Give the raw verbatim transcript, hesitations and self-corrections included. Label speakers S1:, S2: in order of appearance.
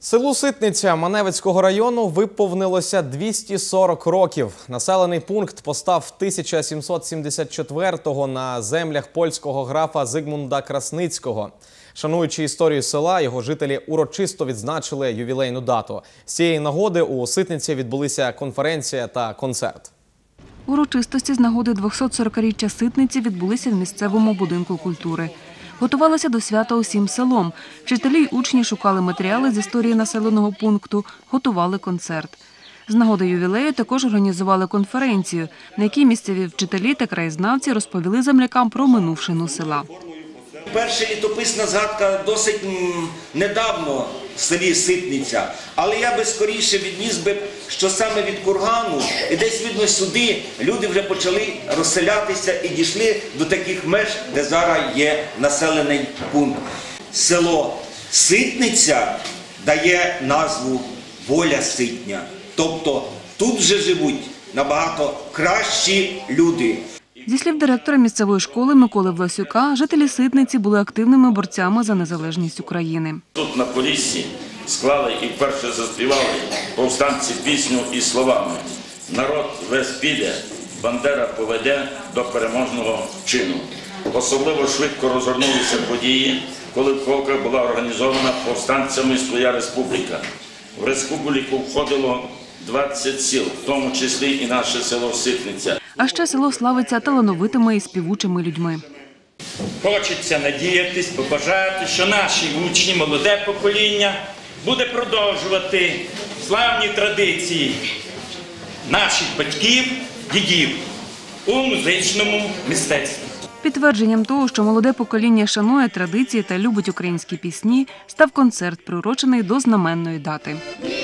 S1: Селу Ситниця Маневицького району виповнилося двісті сорок років. Населений пункт постав тисяча сімсот сімдесят четвертого на землях польського графа Зигмунда Красницького. Шануючи історію села, його жителі урочисто відзначили ювілейну дату. З цієї нагоди у Ситниці відбулися конференція та концерт.
S2: Урочистості з нагоди двохсотсорокаріччя Ситниці відбулися в місцевому будинку культури. Готувалися до свята усім селом. Вчителі й учні шукали матеріали з історії населеного пункту, готували концерт. З нагоди ювілею також організували конференцію, на якій місцеві вчителі та краєзнавці розповіли землякам про минувшину села.
S3: Перша літописна згадка досить недавно в селі Ситниця, але я би скоріше відніс би, що саме від кургану і десь, видно, сюди люди вже почали розселятися і дійшли до таких меж, де зараз є населений пункт. Село Ситниця дає назву Воля Ситня, тобто тут вже живуть набагато кращі люди.
S2: Зі слів директора місцевої школи Миколи Власюка, жителі Ситниці були активними борцями за незалежність України.
S4: Тут на Поліссі склали і вперше заспівали повстанці пісню із словами «Народ весь піде, Бандера поведе до переможного чину». Особливо швидко розгорнулися події, коли в Ковках була організована повстанцями своя республіка. В республіку входило двадцять сіл, в тому числі і наше село Ситниця.
S2: А ще село славиться талановитими і співучими людьми.
S5: Хочеться надіятись, побажати, що наші учні, молоде покоління буде продовжувати славні традиції наших батьків, дідів у музичному мистецтві.
S2: Підтвердженням того, що молоде покоління шанує традиції та любить українські пісні, став концерт, приурочений до знаменної дати.